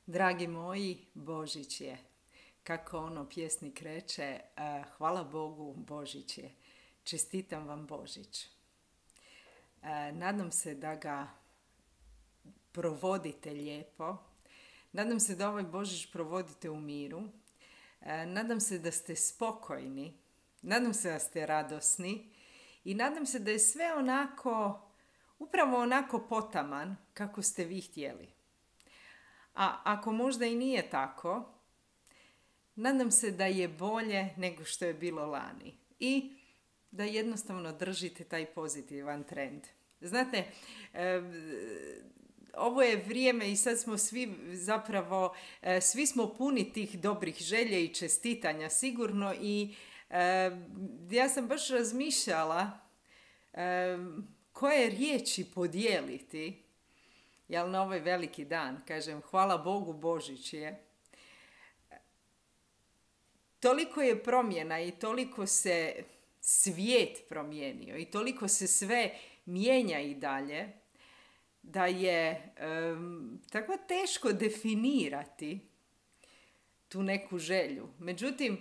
Dragi moji, Božić je. Kako ono pjesnik reče, hvala Bogu, Božić je. Čestitam vam Božić. Nadam se da ga provodite lijepo. Nadam se da ovaj Božić provodite u miru. Nadam se da ste spokojni. Nadam se da ste radosni. I nadam se da je sve upravo onako potaman kako ste vi htjeli. A ako možda i nije tako, nadam se da je bolje nego što je bilo lani. I da jednostavno držite taj pozitivan trend. Znate, ovo je vrijeme i sad smo svi smo puni tih dobrih želja i čestitanja sigurno i ja sam baš razmišljala koje riječi podijeliti na ovaj veliki dan. Kažem, hvala Bogu, Božić je. Toliko je promjena i toliko se svijet promijenio i toliko se sve mijenja i dalje, da je tako teško definirati tu neku želju. Međutim,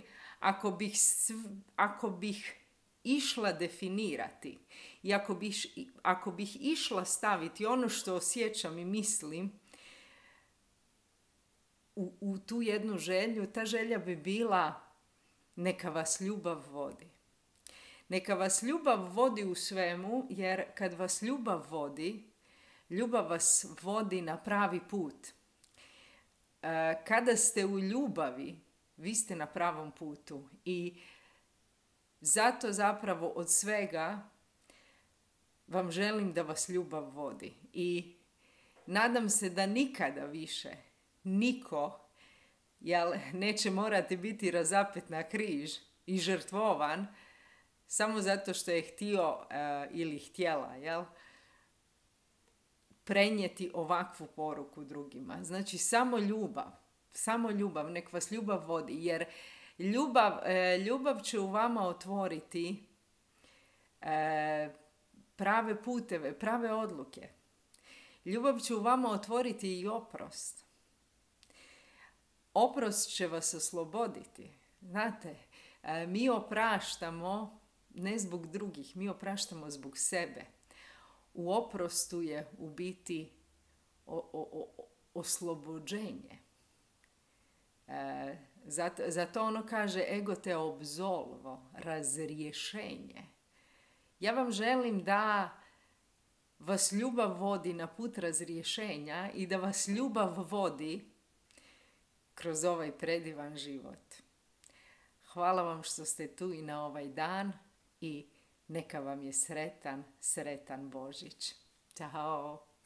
ako bih išla definirati i ako bih išla staviti ono što osjećam i mislim u tu jednu želju, ta želja bi bila neka vas ljubav vodi. Neka vas ljubav vodi u svemu, jer kad vas ljubav vas vodi na pravi put. Kada ste u ljubavi, vi ste na pravom putu i zato zapravo od svega vam želim da vas ljubav vodi. I nadam se da nikada više niko neće morati biti razapet na križ i žrtvovan samo zato što je htio ili htjela prenijeti ovakvu poruku drugima. Znači samo ljubav, nek vas ljubav vodi, jer ljubav će u vama otvoriti prave puteve, prave odluke. Ljubav će u vama otvoriti i oprost. Oprost će vas osloboditi. Znate, mi opraštamo ne zbog drugih, mi opraštamo zbog sebe. U oprostu je u biti oslobođenje. Zato ono kaže ego te absolvo, razrješenje. Ja vam želim da vas ljubav vodi na put razrješenja i da vas ljubav vodi kroz ovaj predivan život. Hvala vam što ste tu i na ovaj dan i neka vam je sretan Božić. Ćao!